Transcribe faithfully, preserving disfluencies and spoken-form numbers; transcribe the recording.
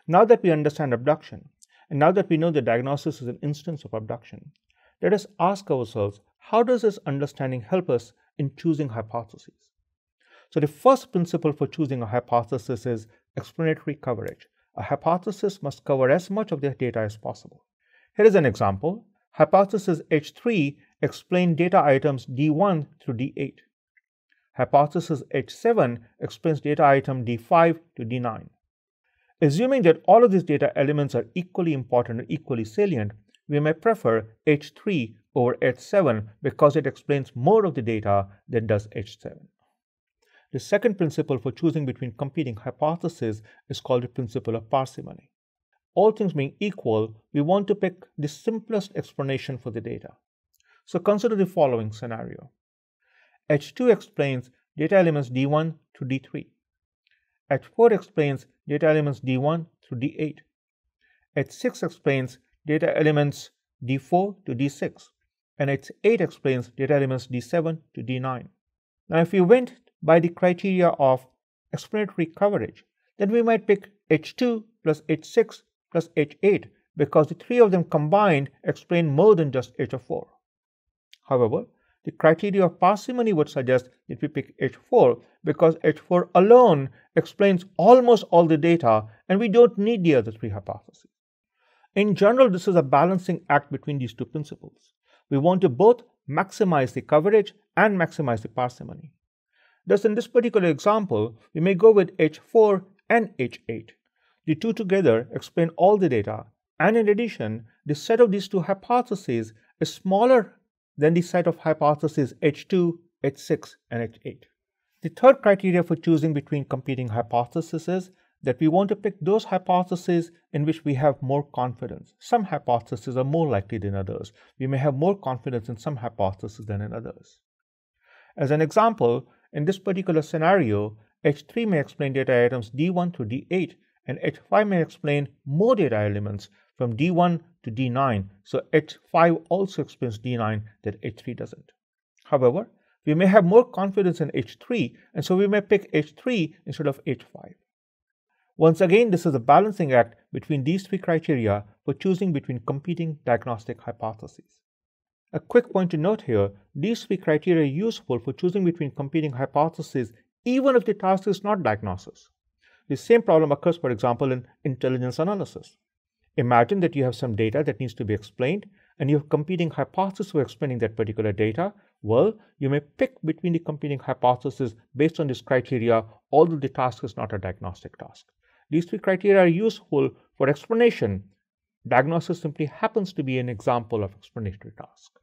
Now that we understand abduction, and now that we know that diagnosis is an instance of abduction, let us ask ourselves, how does this understanding help us in choosing hypotheses? So the first principle for choosing a hypothesis is explanatory coverage. A hypothesis must cover as much of the data as possible. Here is an example. Hypothesis H three explains data items D one through D eight. Hypothesis H seven explains data item D five to D nine. Assuming that all of these data elements are equally important and equally salient, we may prefer H three over H seven because it explains more of the data than does H seven. The second principle for choosing between competing hypotheses is called the principle of parsimony. All things being equal, we want to pick the simplest explanation for the data. So consider the following scenario. H two explains data elements D one to D three. H four explains data elements D one through D eight. H six explains data elements D four to D six. And H eight explains data elements D seven to D nine. Now, if we went by the criteria of explanatory coverage, then we might pick H two plus H six plus H eight because the three of them combined explain more than just H four. However, the criteria of parsimony would suggest that we pick H four because H four alone explains almost all the data and we don't need the other three hypotheses. In general, this is a balancing act between these two principles. We want to both maximize the coverage and maximize the parsimony. Thus, in this particular example, we may go with H four and H eight. The two together explain all the data, and in addition, the set of these two hypotheses is smaller than the set of hypotheses H two, H six, and H eight. The third criteria for choosing between competing hypotheses is that we want to pick those hypotheses in which we have more confidence. Some hypotheses are more likely than others. We may have more confidence in some hypotheses than in others. As an example, in this particular scenario, H three may explain data items D one through D eight, and H five may explain more data elements from D one to D nine, so H five also explains D nine that H three doesn't. However, we may have more confidence in H three, and so we may pick H three instead of H five. Once again, this is a balancing act between these three criteria for choosing between competing diagnostic hypotheses. A quick point to note here, these three criteria are useful for choosing between competing hypotheses even if the task is not diagnosis. The same problem occurs, for example, in intelligence analysis. Imagine that you have some data that needs to be explained and you have competing hypotheses for explaining that particular data. Well, you may pick between the competing hypotheses based on this criteria, although the task is not a diagnostic task. These three criteria are useful for explanation. Diagnosis simply happens to be an example of explanatory task.